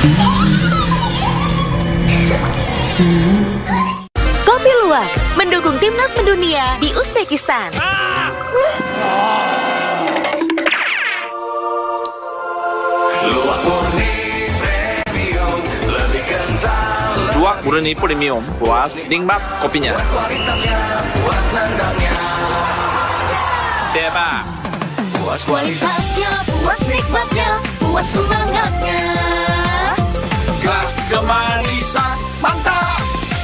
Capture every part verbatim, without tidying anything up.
Kopi Luwak mendukung timnas mendunia di Uzbekistan. Luwak murni premium, lebih kental. Luwak murni premium, puas nikmat kopinya. Puas kualitasnya, puas nendangnya. Deba. Puas kualitasnya, puas nikmatnya, puas semangatnya. Gak kemanisan, mantap.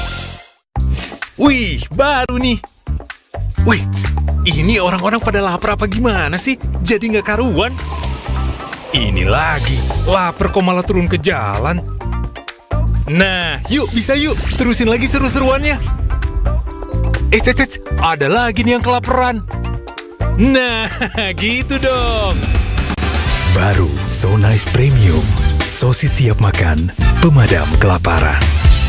Wih, baru nih. Wait, ini orang-orang pada lapar apa gimana sih? Jadi nggak karuan. Ini lagi, lapar kok malah turun ke jalan. Nah, yuk bisa yuk, terusin lagi seru-seruannya. Eh, eh, eh, ada lagi nih yang kelaparan. Nah, gitu dong. Baru So Nice Premium, sosis siap makan, pemadam kelaparan.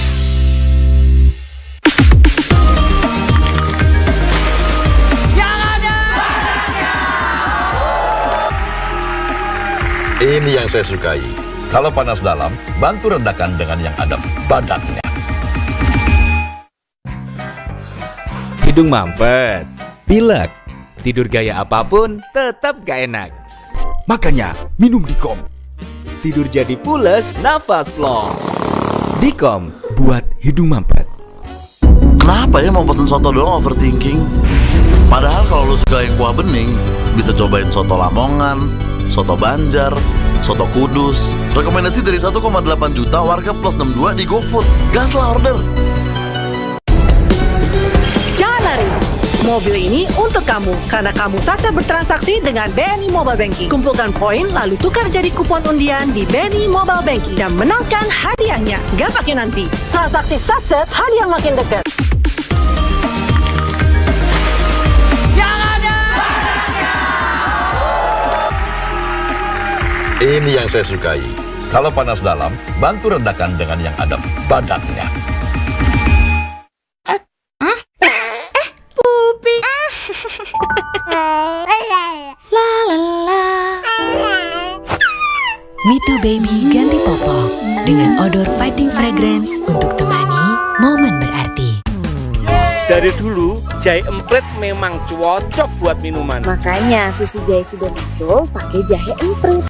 Ini yang saya sukai. Kalau panas dalam, bantu redakan dengan yang ada badannya. Hidung mampet, pilek, tidur gaya apapun tetap gak enak. Makanya minum Dikom. Tidur jadi pules, nafas plong. Dikom buat hidung mampet. Kenapa ya mau pesen soto doang overthinking? Padahal kalau lu suka yang kuah bening, bisa cobain soto Lamongan, soto Banjar, soto Kudus. Rekomendasi dari satu koma delapan juta warga plus enam puluh dua di GoFood. Gaslah order. Jangan lari. Mobil ini untuk kamu karena kamu saja bertransaksi dengan B N I Mobile Banking. Kumpulkan poin lalu tukar jadi kupon undian di B N I Mobile Banking dan menangkan hadiahnya. Gak pakai nanti. Transaksi saset, hadiah makin dekat. Ini yang saya sukai. Kalau panas dalam, bantu redakan dengan yang ada badannya. Eh, Pupi. La la la. Me Too Baby ganti popok dengan odor fighting fragrance untuk temani momen berarti. Dari dulu, jahe emprit memang cocok buat minuman. Makanya susu jahe Sidomito pakai jahe emprit.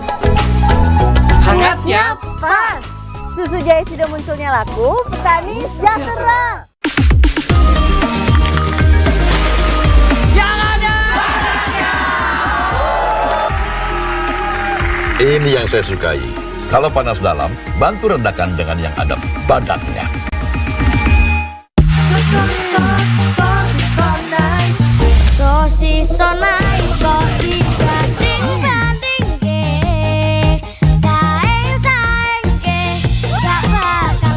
Hangatnya pas. Susu jahe Sido munculnya laku, petani sejahtera. yang ada. Ini yang saya sukai. Kalau panas dalam, bantu redakan dengan yang ada badannya. Sosis so nice kok dibanding-banding ke saeng-saeng ke gak bakal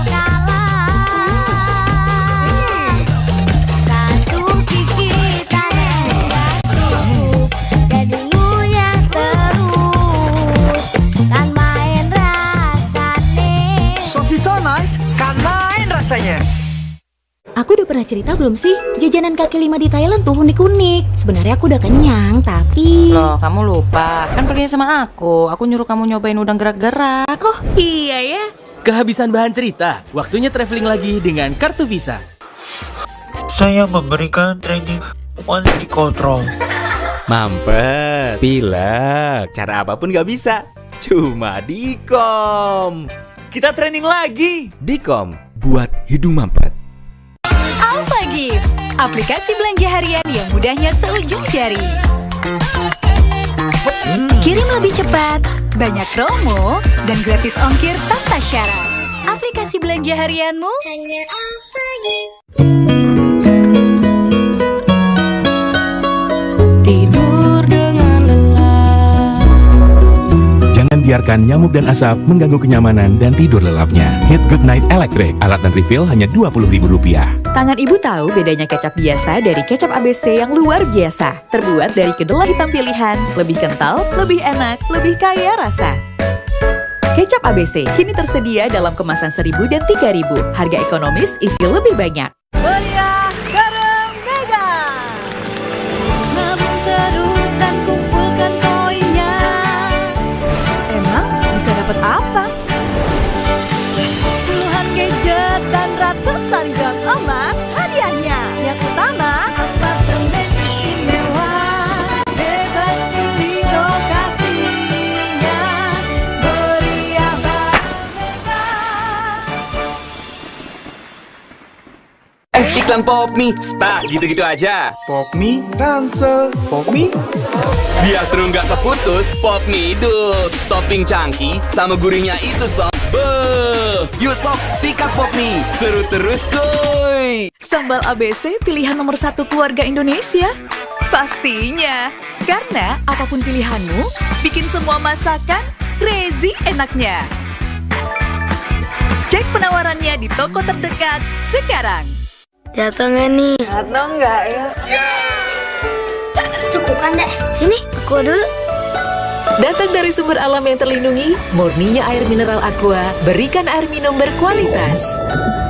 kalah. Satu gigitan yang cukup jadi ngunyah terus kan main rasane. Sosis so nice kan main rasanya. Aku udah pernah cerita belum sih? Jajanan kaki lima di Thailand tuh unik-unik. Sebenarnya aku udah kenyang, tapi... Loh, kamu lupa. Kan pergi sama aku. Aku nyuruh kamu nyobain udang gerak-gerak. Oh, iya ya. Kehabisan bahan cerita. Waktunya traveling lagi dengan kartu Visa. Saya memberikan training quality control. Mampet, pilek, cara apapun gak bisa. Cuma Dikom. Kita training lagi. Dikom buat hidung mampet. Alphagif, aplikasi belanja harian yang mudahnya seujung jari. Kirim lebih cepat, banyak promo, dan gratis ongkir tanpa syarat. Aplikasi belanja harianmu hanya Alphagif. Tidur dengan lelap. Jangan biarkan nyamuk dan asap mengganggu kenyamanan dan tidur lelapnya. Hit Good Night Electric, alat dan refill hanya dua puluh ribu rupiah. Tangan ibu tahu bedanya kecap biasa dari kecap A B C yang luar biasa. Terbuat dari kedelai hitam pilihan, lebih kental, lebih enak, lebih kaya rasa. Kecap A B C kini tersedia dalam kemasan seribu dan tiga ribu. Harga ekonomis, isi lebih banyak. Meriah bareng Mega. Nabung terus dan kumpulkan koinnya. Emang bisa dapat apa? Iklan Popmi, stuck gitu-gitu aja. Popmi, Ransel, Popmi. Biar seru nggak keputus, Popmi dus. Topping cangki sama gurihnya itu sob. Beuh, yuk sob, sikat Popmi. Seru terus kuy. Sambal A B C pilihan nomor satu keluarga Indonesia. Pastinya, karena apapun pilihanmu, bikin semua masakan crazy enaknya. Cek penawarannya di toko terdekat sekarang. Jatuh nggak nih? Jatuh nggak ya? Cukup kan deh. Sini, aku dulu. Datang dari sumber alam yang terlindungi, murninya air mineral Aqua, berikan air minum berkualitas.